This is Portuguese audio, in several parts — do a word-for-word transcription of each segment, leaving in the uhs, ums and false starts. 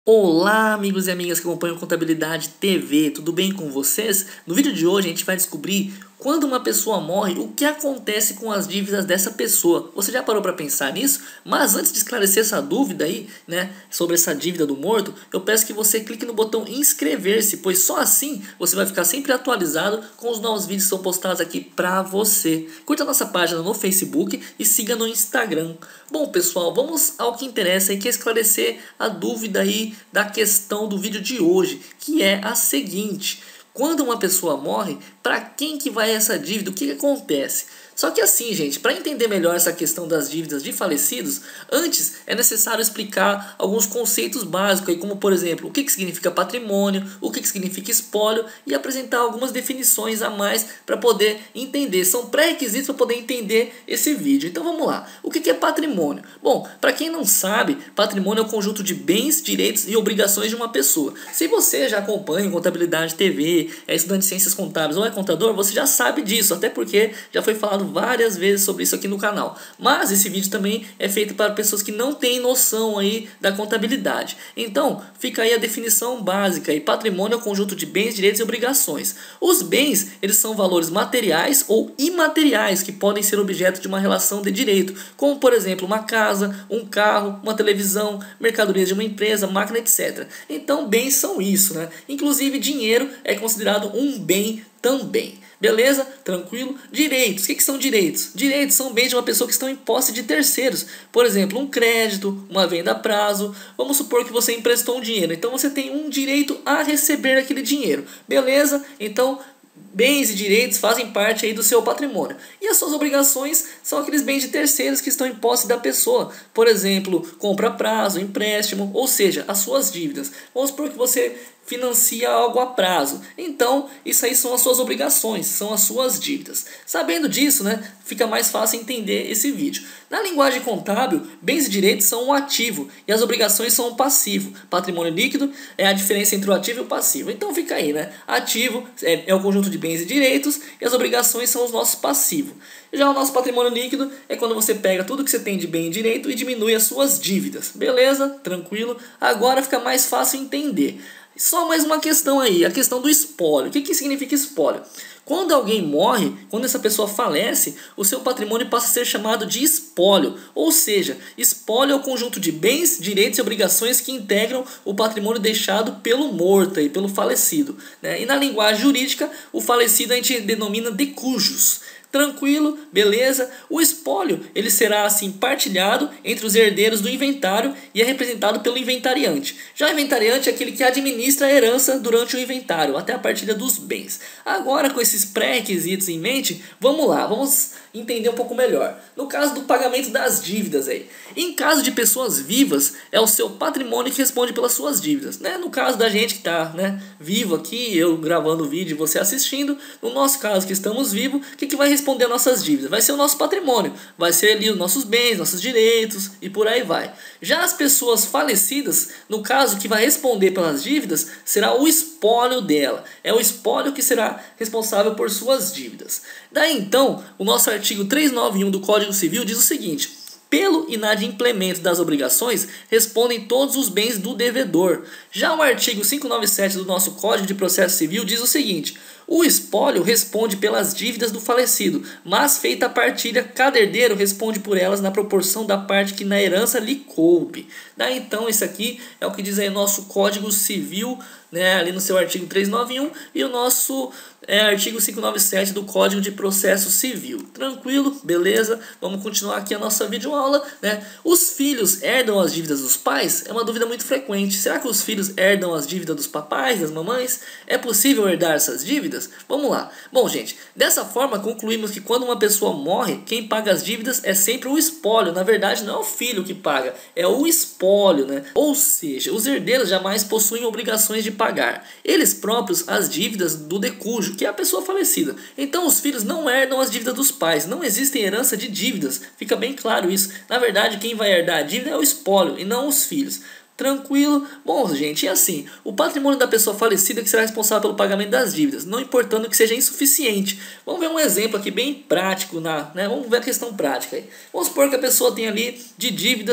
Olá, amigos e amigas que acompanham Contabilidade T V, tudo bem com vocês? No vídeo de hoje a gente vai descobrir quando uma pessoa morre, o que acontece com as dívidas dessa pessoa. Você já parou para pensar nisso? Mas antes de esclarecer essa dúvida aí, né, sobre essa dívida do morto, eu peço que você clique no botão inscrever-se, pois só assim você vai ficar sempre atualizado com os novos vídeos que são postados aqui para você. Curta a nossa página no Facebook e siga no Instagram. Bom, pessoal, vamos ao que interessa e que é esclarecer a dúvida aí da questão do vídeo de hoje, que é a seguinte: quando uma pessoa morre, para quem que vai essa dívida? O que, que acontece? Só que assim, gente, para entender melhor essa questão das dívidas de falecidos, antes é necessário explicar alguns conceitos básicos, aí, como por exemplo, o que, que significa patrimônio, o que, que significa espólio, e apresentar algumas definições a mais para poder entender. São pré-requisitos para poder entender esse vídeo. Então vamos lá. O que, que é patrimônio? Bom, para quem não sabe, patrimônio é o conjunto de bens, direitos e obrigações de uma pessoa. Se você já acompanha Contabilidade T V, é estudante de ciências contábeis ou é contador, você já sabe disso, até porque já foi falado várias vezes sobre isso aqui no canal. Mas esse vídeo também é feito para pessoas que não têm noção aí da contabilidade. Então, fica aí a definição básica. E patrimônio é o conjunto de bens, direitos e obrigações. Os bens, eles são valores materiais ou imateriais que podem ser objeto de uma relação de direito, como por exemplo, uma casa, um carro, uma televisão, mercadorias de uma empresa, máquina, etcétera. Então, bens são isso, né? Inclusive, dinheiro é considerado um bem também. Beleza? Tranquilo? Direitos. O que, que são direitos? Direitos são bens de uma pessoa que estão em posse de terceiros. Por exemplo, um crédito, uma venda a prazo. Vamos supor que você emprestou um dinheiro. Então você tem um direito a receber aquele dinheiro. Beleza? Então, bens e direitos fazem parte aí do seu patrimônio. E as suas obrigações são aqueles bens de terceiros que estão em posse da pessoa. Por exemplo, compra a prazo, empréstimo, ou seja, as suas dívidas. Vamos supor que você financia algo a prazo. Então, isso aí são as suas obrigações, são as suas dívidas. Sabendo disso, né, fica mais fácil entender esse vídeo. Na linguagem contábil, bens e direitos são um ativo e as obrigações são um passivo. Patrimônio líquido é a diferença entre o ativo e o passivo. Então fica aí, né? Ativo é, é o conjunto de bens e direitos e as obrigações são os nossos passivos. Já o nosso patrimônio líquido é quando você pega tudo que você tem de bem e direito e diminui as suas dívidas. Beleza? Tranquilo? Agora fica mais fácil entender. Só mais uma questão aí, a questão do espólio. O que, que significa espólio? Quando alguém morre, quando essa pessoa falece, o seu patrimônio passa a ser chamado de espólio. Ou seja, espólio é o conjunto de bens, direitos e obrigações que integram o patrimônio deixado pelo morto e pelo falecido, né? E na linguagem jurídica, o falecido a gente denomina de cujus. Tranquilo, beleza? O espólio ele será assim partilhado entre os herdeiros do inventário e é representado pelo inventariante. Já o inventariante é aquele que administra a herança durante o inventário, até a partilha dos bens. Agora, com esses pré-requisitos em mente, vamos lá, vamos entender um pouco melhor. No caso do pagamento das dívidas aí, em caso de pessoas vivas, é o seu patrimônio que responde pelas suas dívidas, né? No caso da gente que está, né, vivo aqui, eu gravando o vídeo e você assistindo, no nosso caso que estamos vivos, o que, que vai responder às nossas dívidas? Vai ser o nosso patrimônio, vai ser ali os nossos bens, nossos direitos e por aí vai. Já as pessoas falecidas, no caso que vai responder pelas dívidas, será o espólio dela. É o espólio que será responsável por suas dívidas. Daí então, o nosso artigo trezentos e noventa e um do Código Civil diz o seguinte: pelo inadimplemento das obrigações, respondem todos os bens do devedor. Já o artigo quinhentos e noventa e sete do nosso Código de Processo Civil diz o seguinte: o espólio responde pelas dívidas do falecido, mas feita a partilha, cada herdeiro responde por elas na proporção da parte que na herança lhe coube. Daí então, isso aqui é o que diz aí o nosso Código Civil, né, ali no seu artigo trezentos e noventa e um, e o nosso é, artigo quinhentos e noventa e sete do Código de Processo Civil. Tranquilo? Beleza? Vamos continuar aqui a nossa videoaula, né? Os filhos herdam as dívidas dos pais? É uma dúvida muito frequente. Será que os filhos herdam as dívidas dos papais, das mamães? É possível herdar essas dívidas? Vamos lá. Bom, gente, dessa forma concluímos que quando uma pessoa morre, quem paga as dívidas é sempre o espólio. Na verdade, não é o filho que paga, é o espólio, né? Ou seja, os herdeiros jamais possuem obrigações de pagar eles próprios as dívidas do decújo, que é a pessoa falecida. Então os filhos não herdam as dívidas dos pais, não existe herança de dívidas, fica bem claro isso. Na verdade, quem vai herdar a dívida é o espólio e não os filhos. Tranquilo? Bom, gente, e assim, o patrimônio da pessoa falecida que será responsável pelo pagamento das dívidas, não importando que seja insuficiente. Vamos ver um exemplo aqui bem prático, na, né? Vamos ver a questão prática aí. Vamos supor que a pessoa tem ali de dívidas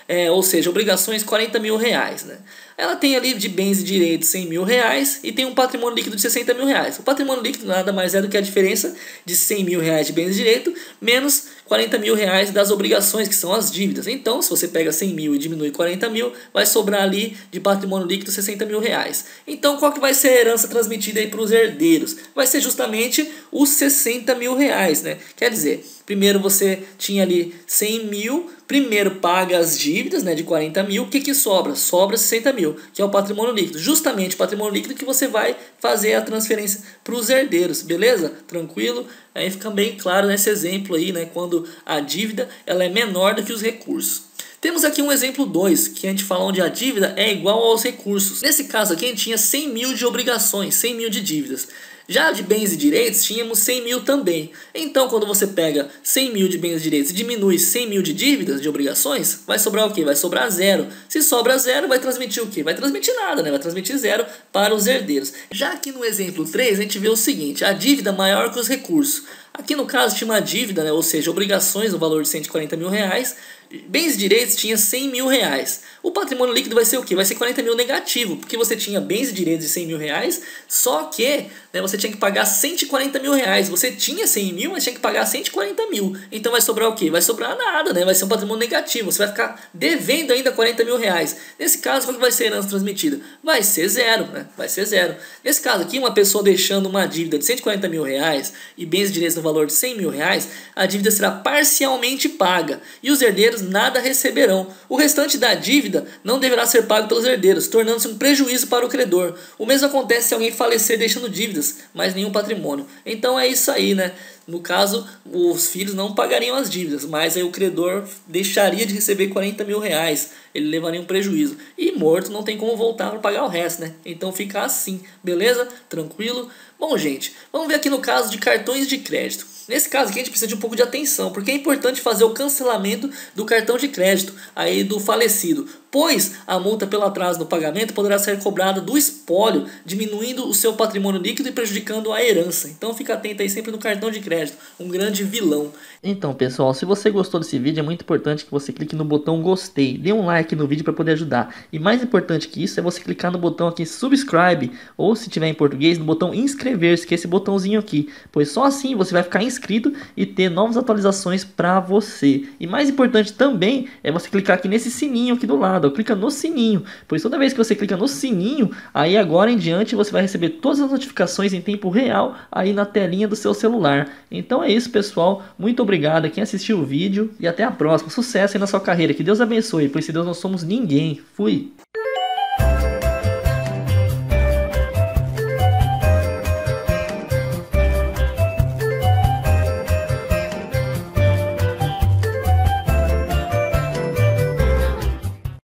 é, ou seja, obrigações quarenta mil reais, né? Ela tem ali de bens e direitos cem mil reais e tem um patrimônio líquido de sessenta mil reais. O patrimônio líquido nada mais é do que a diferença de cem mil reais de bens e direitos menos quarenta mil reais das obrigações, que são as dívidas. Então, se você pega cem mil e diminui quarenta mil, vai sobrar ali de patrimônio líquido sessenta mil reais. Então, qual que vai ser a herança transmitida aí para os herdeiros? Vai ser justamente os sessenta mil reais, né? Quer dizer, primeiro você tinha ali cem mil, primeiro paga as dívidas, né, de quarenta mil, o que que sobra? Sobra sessenta mil, que é o patrimônio líquido. Justamente o patrimônio líquido que você vai fazer a transferência para os herdeiros, beleza? Tranquilo? Aí fica bem claro nesse exemplo aí, né, quando a dívida ela é menor do que os recursos. Temos aqui um exemplo dois, que a gente fala onde a dívida é igual aos recursos. Nesse caso aqui a gente tinha cem mil de obrigações, cem mil de dívidas. Já de bens e direitos tínhamos cem mil também. Então quando você pega cem mil de bens e direitos e diminui cem mil de dívidas, de obrigações, vai sobrar o quê? Vai sobrar zero. Se sobra zero, vai transmitir o quê? Vai transmitir nada, né? Vai transmitir zero para os herdeiros. Já aqui no exemplo três a gente vê o seguinte, a dívida maior que os recursos. Aqui no caso tinha uma dívida, né? Ou seja, obrigações no valor de cento e quarenta mil reais, bens e direitos tinha cem mil reais. O patrimônio líquido vai ser o quê? Vai ser quarenta mil negativo, porque você tinha bens e direitos de cem mil reais, só que né, você tinha que pagar cento e quarenta mil reais. Você tinha cem mil, mas tinha que pagar cento e quarenta mil. Então vai sobrar o quê? Vai sobrar nada, né? Vai ser um patrimônio negativo. Você vai ficar devendo ainda quarenta mil reais. Nesse caso, qual que vai ser a herança transmitida? Vai ser zero, né? Vai ser zero. Nesse caso aqui, uma pessoa deixando uma dívida de cento e quarenta mil reais e bens e direitos no valor de cem mil reais, a dívida será parcialmente paga e os herdeiros nada receberão. O restante da dívida não deverá ser pago pelos herdeiros, tornando-se um prejuízo para o credor. O mesmo acontece se alguém falecer deixando dívidas, mas nenhum patrimônio. Então é isso aí, né? No caso, os filhos não pagariam as dívidas, mas aí o credor deixaria de receber quarenta mil reais. Ele levaria um prejuízo. E morto não tem como voltar para pagar o resto, né? Então fica assim, beleza? Tranquilo? Bom, gente, vamos ver aqui no caso de cartões de crédito. Nesse caso aqui a gente precisa de um pouco de atenção, porque é importante fazer o cancelamento do cartão de crédito aí do falecido, pois a multa pelo atraso no pagamento poderá ser cobrada do espólio, diminuindo o seu patrimônio líquido e prejudicando a herança. Então fica atento aí sempre no cartão de crédito, um grande vilão. Então pessoal, se você gostou desse vídeo é muito importante que você clique no botão gostei, dê um like no vídeo para poder ajudar. E mais importante que isso é você clicar no botão aqui subscribe, ou se tiver em português no botão inscrever-se, que é esse botãozinho aqui, pois só assim você vai ficar inscrito e ter novas atualizações para você. E mais importante também é você clicar aqui nesse sininho aqui do lado, ó, clica no sininho, pois toda vez que você clica no sininho, aí agora em diante você vai receber todas as notificações em tempo real aí na telinha do seu celular. Então é isso pessoal, muito obrigado a quem assistiu o vídeo e até a próxima. Sucesso aí na sua carreira, que Deus abençoe, pois se Deus não somos ninguém. Fui!